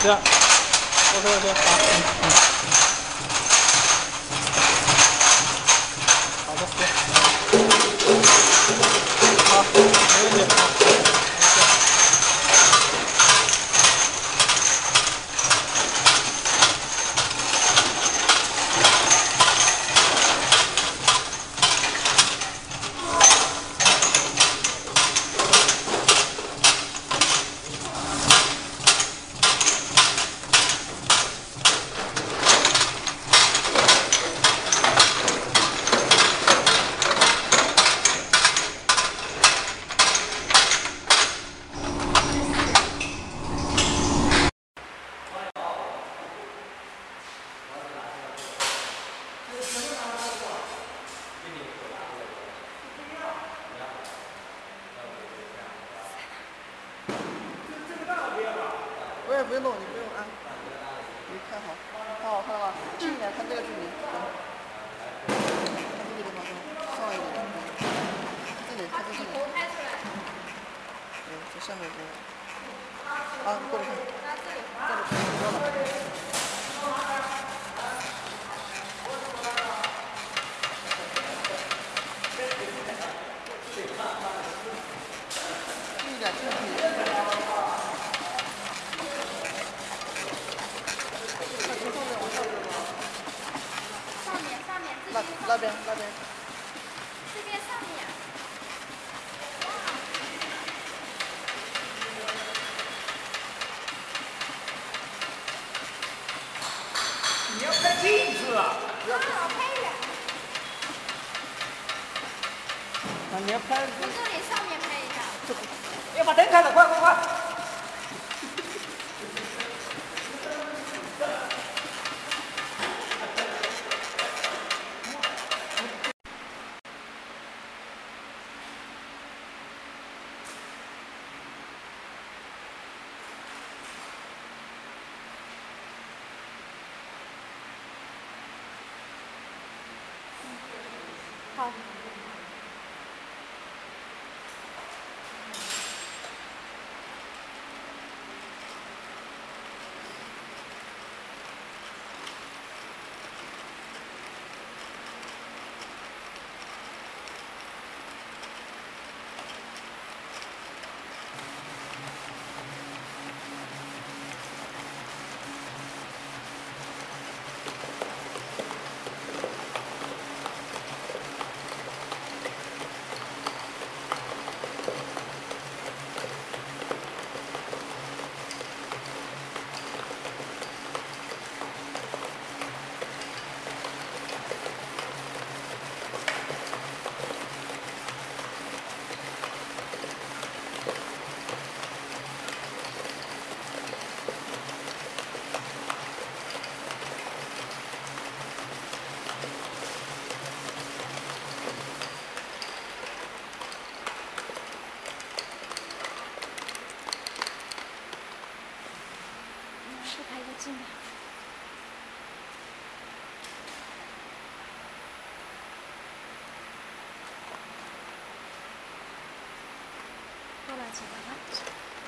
行，OK，好，好的，行，好，没问题，好。 我也不用弄，你不用按。你看好，看好看了吗？近一点，看这个距离。看这个地方上一点。这里，看这里。对，这上面这个。啊，你过来看。这里多了。近一点，近一点。那边。 这边上面。 你要拍近处啊！ 不要拍远。 啊，你要拍。 从这里上面拍一下。 要把灯开了，快！ 好。是拍个近的。过来几个吧。